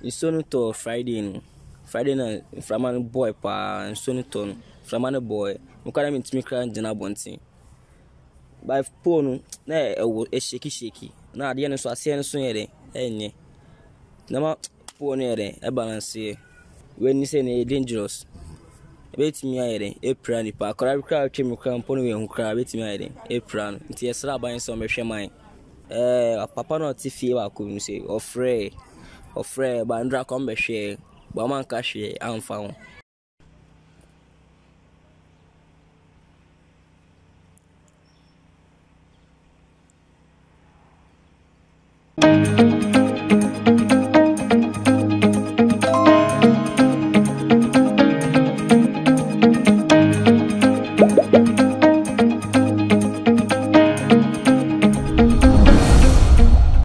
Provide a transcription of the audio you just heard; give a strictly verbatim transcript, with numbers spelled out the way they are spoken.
nsuo to Friday no Friday na frama no boy pa nsuo no to no frama no boy mukara me ntimi kra ngina bontin by po no na e wo e shake shake na ade no so ase no so yere enye na ma po no yere e balance when you say na dangerous betimi ayere e pra ni pa kra kra twem kra mpo no we hu kra betimi ayere e pra no nti esra ban so mehwe man eh papa no ti fie ba ko mi say ofre ofre ba ndra kom be hwe ba man ka hwe amfa ho. Thank you.